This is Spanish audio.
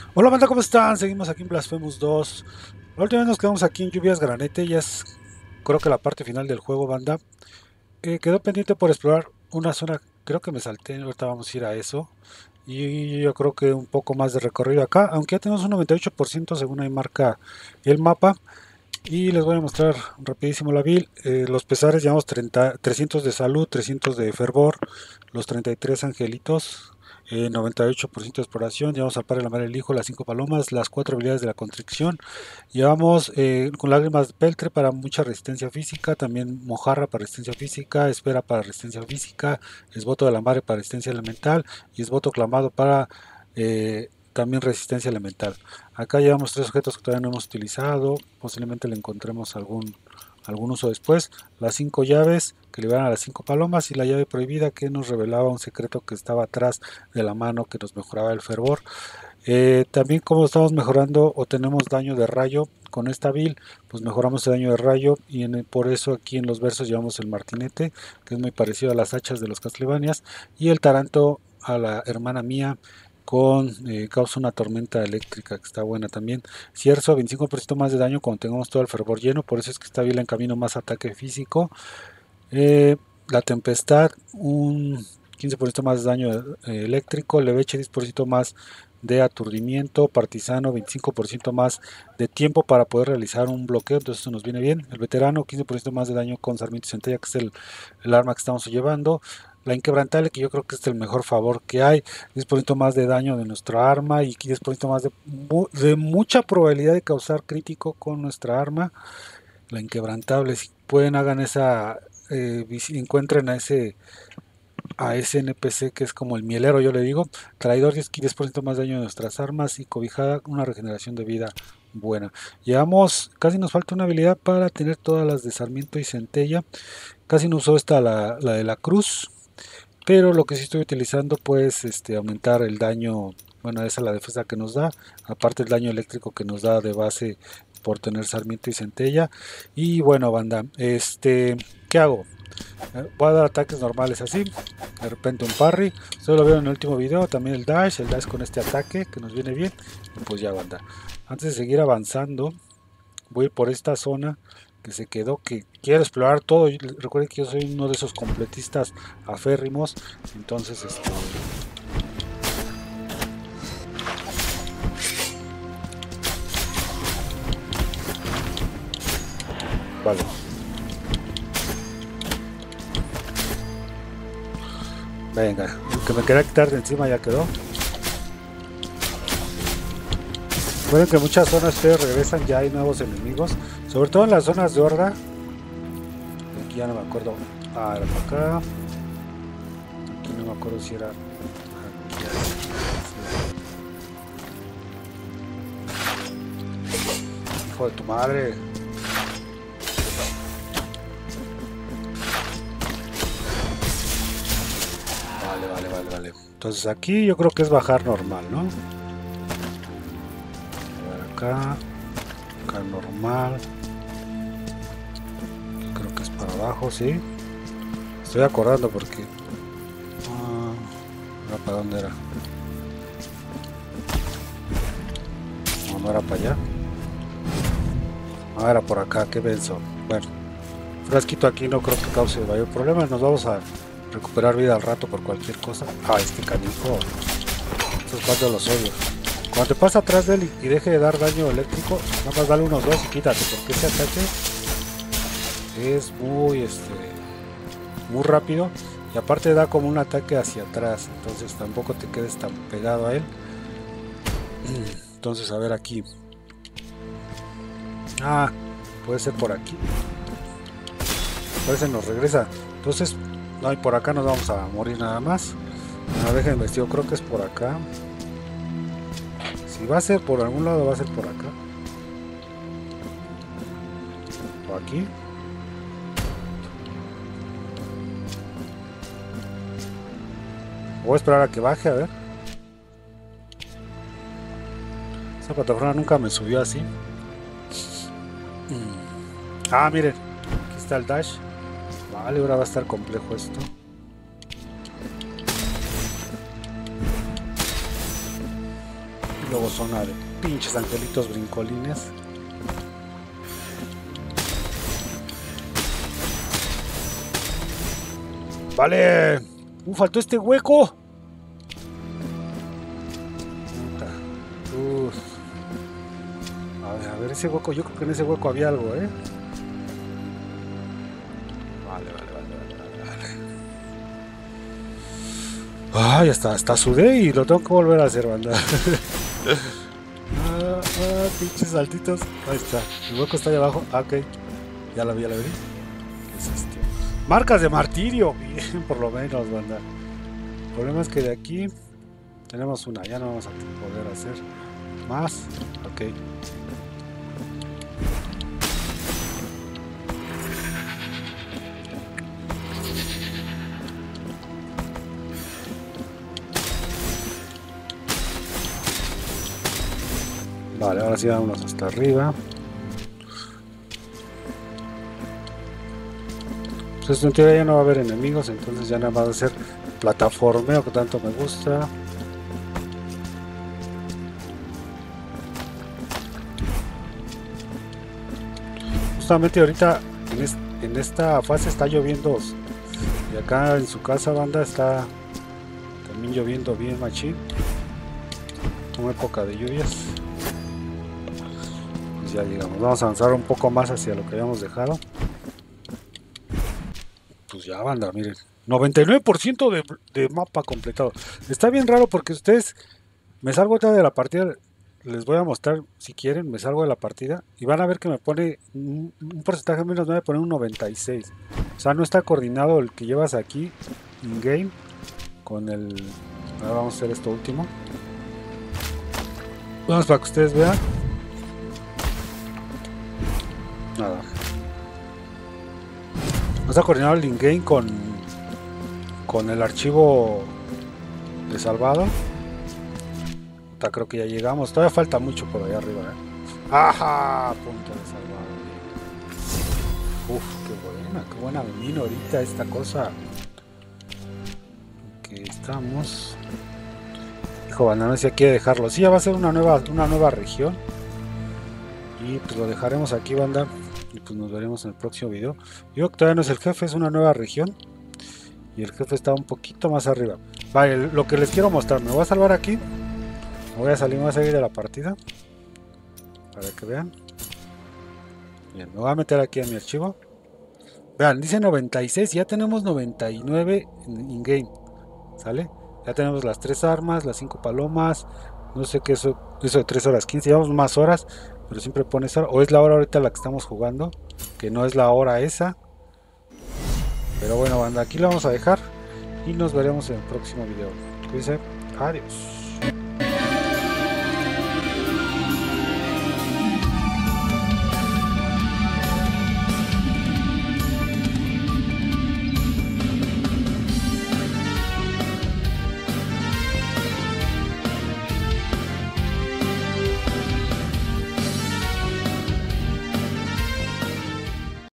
Hola banda, ¿cómo están? Seguimos aquí en Blasphemous 2. La última vez nos quedamos aquí en Lluvias Granete, ya es creo que la parte final del juego, banda. Quedó pendiente por explorar una zona, creo que me salté, ahorita vamos a ir a eso. Y yo creo que un poco más de recorrido acá, aunque ya tenemos un 98% según ahí marca el mapa. Y les voy a mostrar rapidísimo la build. Los pesares llevamos 300 de salud, 300 de fervor, los 33 angelitos, 98% de exploración. Llevamos al padre, la madre, el hijo, las 5 palomas, las 4 habilidades de la constricción. Llevamos con lágrimas de peltre para mucha resistencia física, también mojarra para resistencia física, esfera para resistencia física, esboto de la madre para resistencia elemental y esboto clamado para también resistencia elemental. Acá llevamos tres objetos que todavía no hemos utilizado, posiblemente le encontremos algún uso después. Las 5 llaves que liberan a las 5 palomas y la llave prohibida que nos revelaba un secreto que estaba atrás de la mano que nos mejoraba el fervor. También como estamos mejorando o tenemos daño de rayo con esta build, pues mejoramos el daño de rayo y por eso aquí en los versos llevamos el martinete, que es muy parecido a las hachas de los Castlevanias, y el taranto a la hermana mía con causa una tormenta eléctrica que está buena también. Cierzo 25% más de daño cuando tengamos todo el fervor lleno, por eso es que está bien en camino más ataque físico. Eh, la tempestad, un 15% más de daño eléctrico, leveche 10% más de aturdimiento, partisano 25% más de tiempo para poder realizar un bloqueo, entonces eso nos viene bien. El veterano 15% más de daño con sarmiento y centella, que es el arma que estamos llevando. La inquebrantable, que yo creo que es el mejor favor que hay, 10% más de daño de nuestra arma y 10% más de mucha probabilidad de causar crítico con nuestra arma. La inquebrantable, si pueden hagan esa, encuentren a ese NPC que es como el mielero, yo le digo, traidor 10% más daño de nuestras armas y cobijada una regeneración de vida buena. Llevamos, casi nos falta una habilidad para tener todas las de sarmiento y centella. Casi no usó esta la de la cruz, pero lo que sí estoy utilizando pues aumentar el daño, bueno, esa es la defensa que nos da, aparte el daño eléctrico que nos da de base por tener sarmiento y centella. Y bueno, banda, ¿qué hago? Voy a dar ataques normales así, de repente un parry, ustedes lo vieron en el último video, también el dash con este ataque que nos viene bien, y pues ya, banda. Antes de seguir avanzando, voy a ir por esta zona que se quedó, que quiero explorar todo. Recuerden que yo soy uno de esos completistas aférrimos, entonces vale. Venga, el que me quería quitar de encima ya quedó. Recuerden que en muchas zonas ustedes regresan, ya hay nuevos enemigos, sobre todo en las zonas de horda. Aquí ya no me acuerdo. Ah, era para acá. Aquí no me acuerdo si era aquí. Hijo de tu madre. Vale, vale, vale, vale. Entonces aquí yo creo que es bajar normal, ¿no? A ver acá. Acá normal. Creo que es para abajo, sí. Estoy acordando porque... ¿era para dónde era? No, no era para allá. No, era por acá, qué benzo. Bueno, frasquito aquí no creo que cause mayor problema. Nos vamos a recuperar vida al rato por cualquier cosa. Ah, este canijo. Estos cuantos los odio. Cuando te pasa atrás de él y deje de dar daño eléctrico, nada más dale unos dos y quítate, porque ese ataque es muy rápido y aparte da como un ataque hacia atrás, entonces tampoco te quedes tan pegado a él. Entonces, a ver aquí. Ah, puede ser por aquí. Parece nos regresa. Entonces, no, y por acá nos vamos a morir nada más. No, deja investigar, creo que es por acá. Si va a ser por algún lado, va a ser por acá. O aquí. Voy a esperar a que baje, a ver. Esa plataforma nunca me subió así. Ah, miren. Aquí está el dash. Vale, ahora va a estar complejo esto. Luego zona de pinches angelitos brincolines. Vale. Faltó este hueco. Uf. A ver ese hueco. Yo creo que en ese hueco había algo, ¿eh? Vale. Ah, ya está sudé y lo tengo que volver a hacer, banda. Pinches saltitos. Ahí está. El hueco está ahí abajo. Ah, ok. Ya la vi. ¿Qué es esto? Marcas de martirio. Bien, por lo menos, banda. El problema es que de aquí tenemos una. Ya no vamos a poder hacer más. Ok. Vale, ahora sí vámonos hasta arriba. Pues en teoría ya no va a haber enemigos, entonces ya nada más va a ser plataformeo que tanto me gusta. Justamente ahorita en esta fase está lloviendo. Y acá en su casa, banda, está también lloviendo bien machín. Una época de lluvias. Pues ya llegamos. Vamos a avanzar un poco más hacia lo que habíamos dejado. Pues ya, banda, miren. 99% de mapa completado. Está bien raro porque ustedes... Me salgo otra de la partida. Les voy a mostrar, si quieren, me salgo de la partida. Y van a ver que me pone un porcentaje menos 9, pone un 96. O sea, no está coordinado el que llevas aquí, in-game, con el... Ahora vamos a hacer esto último. Vamos para que ustedes vean. Nada. No está coordinado el in-game con el archivo de salvado. Creo que ya llegamos. Todavía falta mucho por allá arriba, ¿eh? ¡Ajá! Punto de salvado. Uf, qué buena vino ahorita esta cosa. Aquí estamos. Hijo, banda, no sé si quiere dejarlo. Sí, ya va a ser una nueva región. Y pues lo dejaremos aquí, banda. Y pues nos veremos en el próximo video. Digo que todavía no es el jefe, es una nueva región. Y el jefe está un poquito más arriba. Vale, lo que les quiero mostrar. Me voy a salvar aquí. Voy a salir de la partida para que vean. Bien, me voy a meter aquí en mi archivo. Vean, dice 96, ya tenemos 99 in-game. ¿Sale? Ya tenemos las 3 armas, las 5 palomas. No sé qué eso de 3 horas 15. Llevamos más horas, pero siempre pone esa hora. O es la hora ahorita la que estamos jugando, que no es la hora esa. Pero bueno, banda, aquí lo vamos a dejar. Y nos veremos en el próximo video. Cuídense. Adiós.